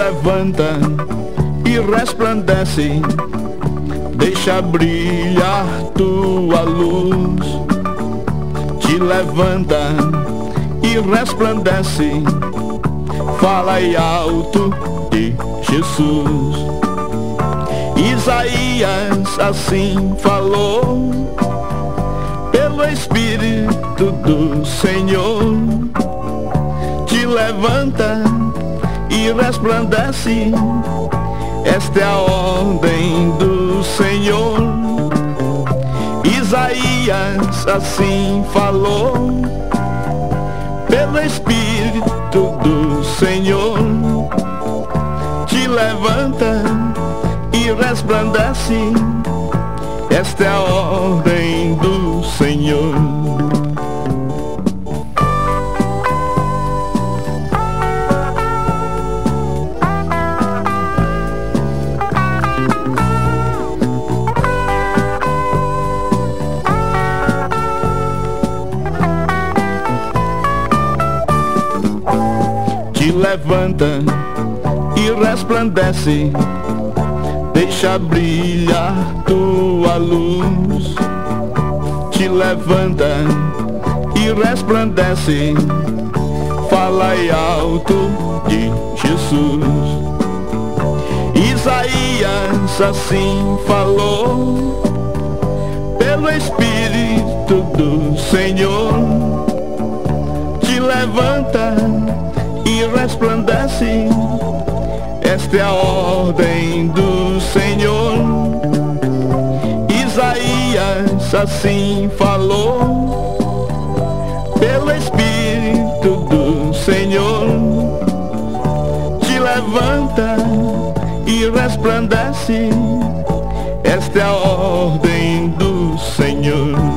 levanta e resplandece, deixa brilhar tua luz. Te levanta e resplandece, fala aí alto de Jesus. Isaías assim falou, pelo Espírito do Senhor. Te levanta e resplandece, esta é a ordem do Senhor. Isaías assim falou, pelo Espírito do Senhor. Te levanta e resplandece, esta é a ordem do Senhor. Te levanta e resplandece, deixa brilhar tua luz. Te levanta e resplandece, fala aí alto de Jesus. Isaías assim falou, pelo Espírito do Senhor. Te levanta e resplandece, esta é a ordem do Senhor. Isaías assim falou, pelo Espírito do Senhor. Te levanta e resplandece, esta é a ordem do Senhor.